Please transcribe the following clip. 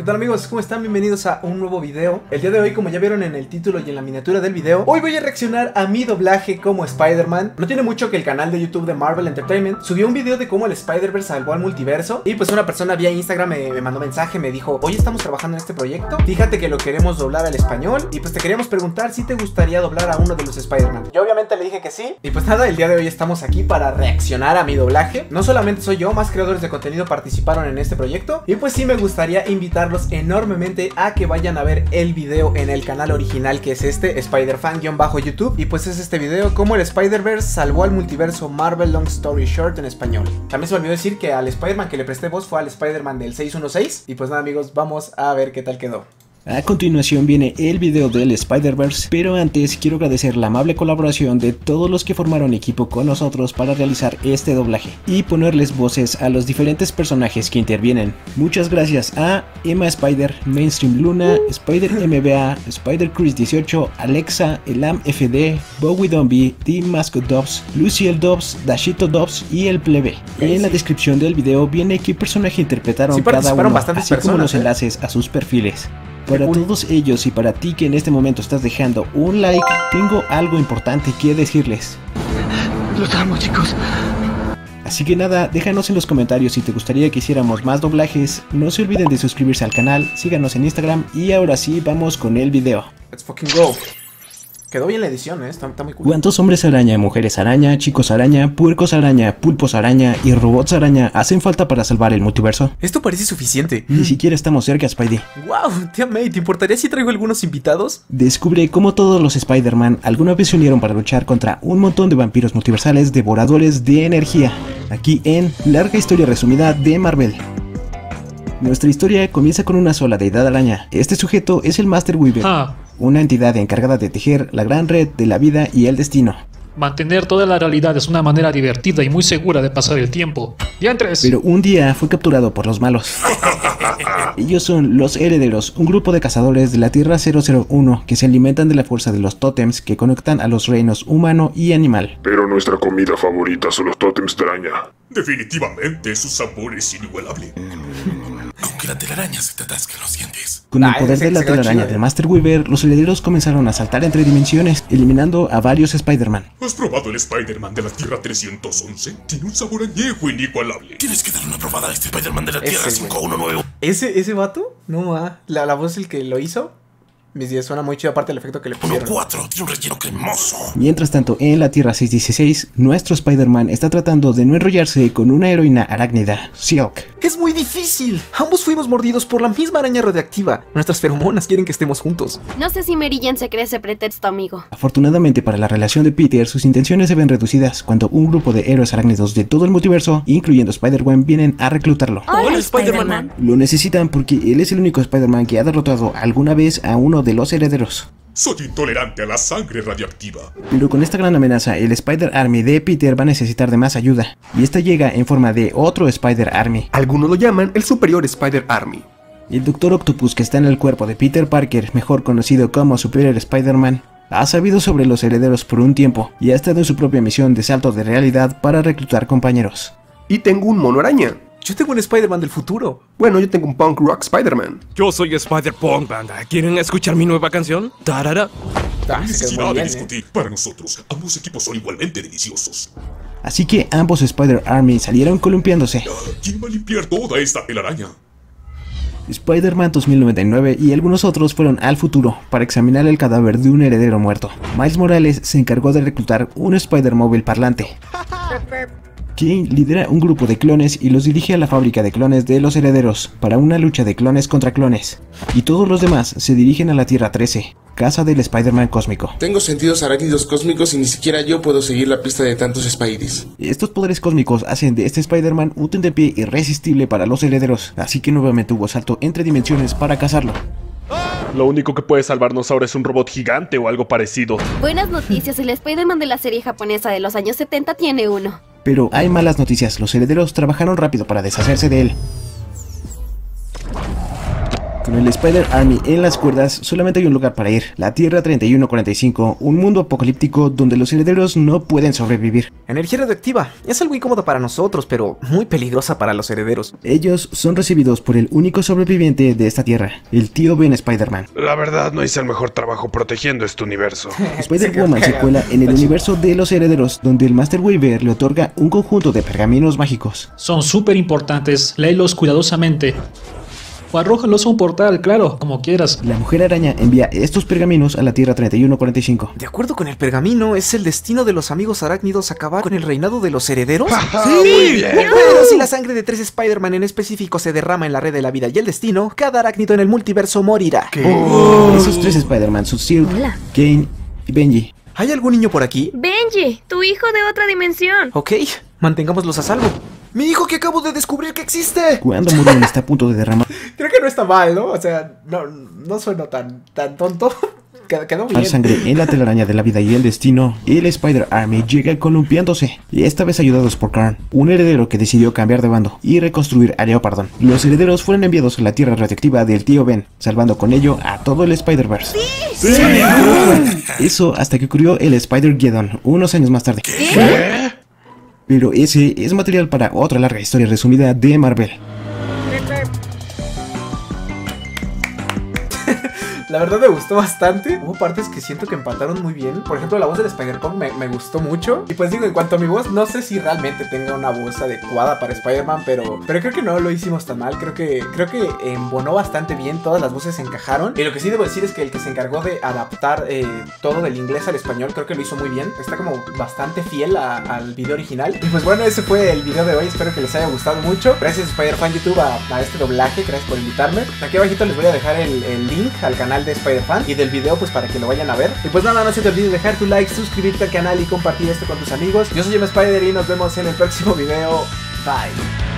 tal amigos? ¿Cómo están? Bienvenidos a un nuevo video. El día de hoy, como ya vieron en el título y en la miniatura del video, hoy voy a reaccionar a mi doblaje como Spider-Man. No tiene mucho que el canal de YouTube de Marvel Entertainment subió un video de cómo el Spider-Verse salvó al multiverso. Y pues una persona vía Instagram me mandó mensaje, me dijo: hoy estamos trabajando en este proyecto, fíjate que lo queremos doblar al español y pues te queríamos preguntar si te gustaría doblar a uno de los Spider-Man. Yo obviamente le dije que sí. Y pues nada, el día de hoy estamos aquí para reaccionar a mi doblaje. No solamente soy yo, más creadores de contenido participaron en este proyecto. Y pues sí me gustaría invitarlos enormemente a que vayan a ver el video en el canal original, que es este, Spider-Fan-YouTube. Y pues es este video, como el Spider-Verse salvó al multiverso Marvel Long Story Short en español. También se me olvidó decir que al Spider-Man que le presté voz fue al Spider-Man del 616. Y pues nada amigos, vamos a ver qué tal quedó. A continuación viene el video del Spider-Verse, pero antes quiero agradecer la amable colaboración de todos los que formaron equipo con nosotros para realizar este doblaje y ponerles voces a los diferentes personajes que intervienen. Muchas gracias a Emma Spider, Mainstream Luna, Spider MBA, Spider Chris 18, Alexa, Elam FD, Bowie Dombie, Team Mascot Dobbs, Luciel Dobbs, Dashito Dobbs y el plebe. En la descripción del video viene qué personaje interpretaron cada uno, así como los enlaces a sus perfiles. Para todos ellos y para ti que en este momento estás dejando un like, tengo algo importante que decirles. Los amo, chicos. Así que nada, déjanos en los comentarios si te gustaría que hiciéramos más doblajes. No se olviden de suscribirse al canal, síganos en Instagram y ahora sí, vamos con el video. Let's fucking go. Quedó bien la edición, está muy cool. ¿Cuántos hombres araña, mujeres araña, chicos araña, puercos araña, pulpos araña y robots araña hacen falta para salvar el multiverso? Esto parece suficiente. Ni siquiera estamos cerca, Spidey. Wow, tía May, ¿te importaría si traigo algunos invitados? Descubre cómo todos los Spider-Man alguna vez se unieron para luchar contra un montón de vampiros multiversales devoradores de energía. Aquí en Larga Historia Resumida de Marvel. Nuestra historia comienza con una sola deidad araña. Este sujeto es el Master Weaver, una entidad encargada de tejer la gran red de la vida y el destino. Mantener toda la realidad es una manera divertida y muy segura de pasar el tiempo. ¡Diantres! Pero un día fue capturado por los malos. Ellos son los Herederos, un grupo de cazadores de la Tierra 001 que se alimentan de la fuerza de los tótems que conectan a los reinos humano y animal. Pero nuestra comida favorita son los tótems de araña. Definitivamente su sabor es inigualable. Aunque la telaraña se te atasque los dientes. Con el poder de la telaraña de Master Weaver, los herederos comenzaron a saltar entre dimensiones, eliminando a varios Spider-Man. ¿Has probado el Spider-Man de la Tierra 311? Tiene un sabor añejo inigualable. Tienes que darle una probada a este Spider-Man de la Tierra 519. ¿Ese vato? No, la voz el que lo hizo. Mis días suena muy chido, aparte del efecto que le pusieron. 1-4, tiene un relleno cremoso. Mientras tanto, en la Tierra 616, nuestro Spider-Man está tratando de no enrollarse con una heroína arácnida, Silk. Es muy difícil. Ambos fuimos mordidos por la misma araña radioactiva. Nuestras feromonas quieren que estemos juntos. No sé si Mary Jane se cree ese pretexto, amigo. Afortunadamente para la relación de Peter, sus intenciones se ven reducidas cuando un grupo de héroes arácnidos de todo el multiverso, incluyendo Spider-Man, vienen a reclutarlo. ¡Hola, Spider-Man! Lo necesitan porque él es el único Spider-Man que ha derrotado alguna vez a uno de los herederos. Soy intolerante a la sangre radioactiva. Pero con esta gran amenaza, el Spider-Army de Peter va a necesitar de más ayuda. Y esta llega en forma de otro Spider-Army. Algunos lo llaman el Superior Spider-Army. El Doctor Octopus, que está en el cuerpo de Peter Parker, mejor conocido como Superior Spider-Man, ha sabido sobre los herederos por un tiempo y ha estado en su propia misión de salto de realidad para reclutar compañeros. Y tengo un mono araña. Yo tengo un Spider-Man del futuro. Bueno, yo tengo un punk rock Spider-Man. Yo soy Spider-Punk, banda. ¿Quieren escuchar mi nueva canción? ¡Tarara! Necesidad de discutir. Para nosotros, ambos equipos son igualmente deliciosos. Así que ambos Spider-Army salieron columpiándose. ¿Quién va a limpiar toda esta telaraña? Spider-Man 2099 y algunos otros fueron al futuro para examinar el cadáver de un heredero muerto. Miles Morales se encargó de reclutar un Spider-Móvil parlante, quien lidera un grupo de clones y los dirige a la fábrica de clones de los herederos para una lucha de clones contra clones. Y todos los demás se dirigen a la Tierra 13, casa del Spider-Man cósmico. Tengo sentidos arácnidos cósmicos y ni siquiera yo puedo seguir la pista de tantos Spideys. Estos poderes cósmicos hacen de este Spider-Man un tentempié irresistible para los herederos, así que nuevamente hubo salto entre dimensiones para cazarlo. Lo único que puede salvarnos ahora es un robot gigante o algo parecido. Buenas noticias, el Spider-Man de la serie japonesa de los años 70 tiene uno. Pero hay malas noticias, los herederos trabajaron rápido para deshacerse de él. Con el Spider Army en las cuerdas, solamente hay un lugar para ir: la Tierra 3145, un mundo apocalíptico donde los herederos no pueden sobrevivir. Energía radioactiva. Es algo incómodo para nosotros, pero muy peligrosa para los herederos. Ellos son recibidos por el único sobreviviente de esta tierra, el tío Ben Spider-Man. La verdad, no hice el mejor trabajo protegiendo este universo. Spider-Woman se cuela en el universo de los herederos, donde el Master Weaver le otorga un conjunto de pergaminos mágicos. Son súper importantes, léelos cuidadosamente. O arrójalos a un portal, claro, como quieras. La Mujer Araña envía estos pergaminos a la Tierra 3145. De acuerdo con el pergamino, ¿es el destino de los amigos arácnidos acabar con el reinado de los herederos? Muy bien. Pero si la sangre de 3 Spider-Man en específico se derrama en la red de la vida y el destino, cada arácnido en el multiverso morirá. Esos 3 Spider-Man son Silk, Kane y Benji. ¿Hay algún niño por aquí? Benji, tu hijo de otra dimensión. Ok, mantengámoslos a salvo. ¡Mi hijo que acabo de descubrir que existe! Cuando Muriel está a punto de derramar Creo que no está mal, ¿no? O sea, no sueno tan tonto. Quedó bien. sangre en la telaraña de la vida y el destino, el Spider Army llega columpiándose, y esta vez ayudados por Karn, un heredero que decidió cambiar de bando y reconstruir a Leopardon. Los herederos fueron enviados a la tierra radioactiva del tío Ben, salvando con ello a todo el Spider-Verse. ¡Sí! Eso hasta que ocurrió el Spider-Geddon, unos años más tarde. ¿Qué? Pero ese es material para otra larga historia resumida de Marvel. La verdad me gustó bastante. Hubo partes que siento que empataron muy bien. Por ejemplo, la voz del Spider-Punk me gustó mucho. Y pues digo, en cuanto a mi voz, no sé si realmente tenga una voz adecuada para Spider-Man, pero creo que no lo hicimos tan mal. Creo que embonó bastante bien. Todas las voces encajaron. Y lo que sí debo decir es que el que se encargó de adaptar todo del inglés al español, creo que lo hizo muy bien. Está como bastante fiel al video original. Y pues bueno, ese fue el video de hoy. Espero que les haya gustado mucho. Gracias Spider-Fan YouTube a este doblaje. Gracias por invitarme. Aquí abajito les voy a dejar el link al canal de Spider-Fan y del video, pues para que lo vayan a ver. Y pues nada, no se te olvide dejar tu like, suscribirte al canal y compartir esto con tus amigos. Yo soy Spider y nos vemos en el próximo video. Bye.